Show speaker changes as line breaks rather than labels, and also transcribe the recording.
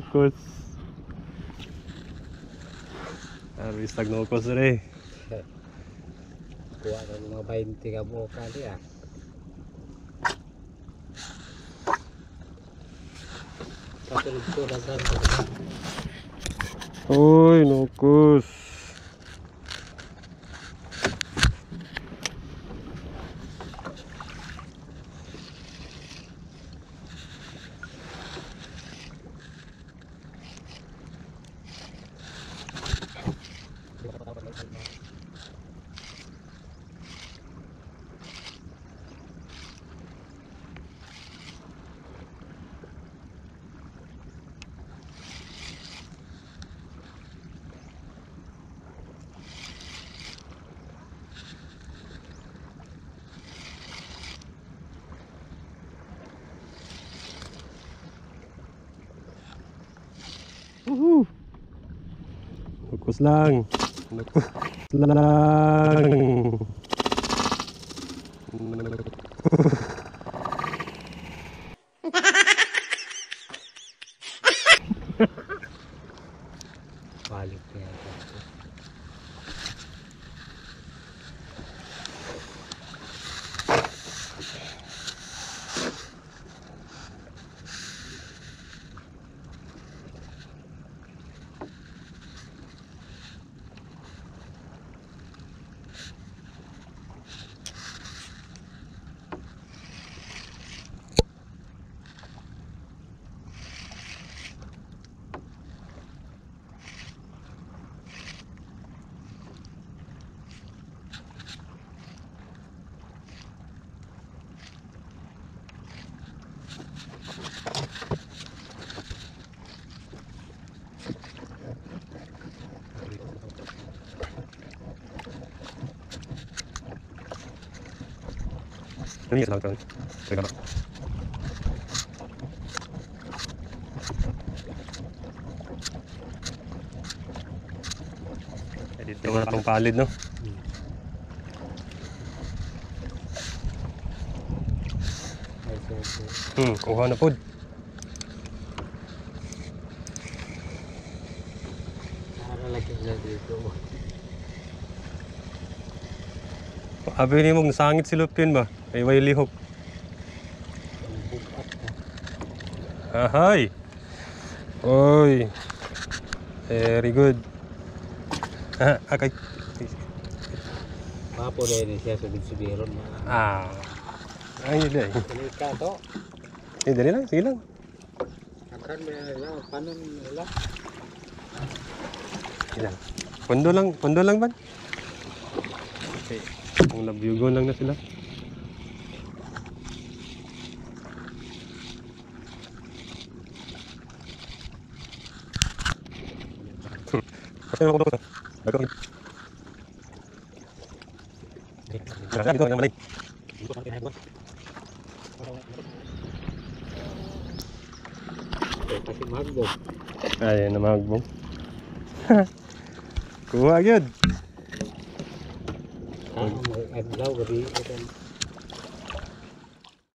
nukos. Habis tag nukos rin.
Kuha ng mga 20 ka buo ka diya. Patulog ko na saan.
Uy, nukos. Nukos lang. Nukos lang.
Balik niya ito.
Ini salah kan. Tengok. Dito na akong palid, no? Kuha na pod.
Para lagi na dito.
Abi ni mong nasangit si Lupin ba? Ay way lihok. Ahay. Oy. Very good. Okay.
Papo na yun siya subid-subiron.
Ay, hindi.
Kalika to.
Dali lang, sige lang.
Akan mo yan. Paano nila?
Sige lang. Pondo lang ba? Okay. Kung nabyugon lang na sila. Kasi ako doon. Bago. Grabe ito, ang mali.
Kasi magbog.
Ay, namagbong. Kuha agad.
Adlaw gabi.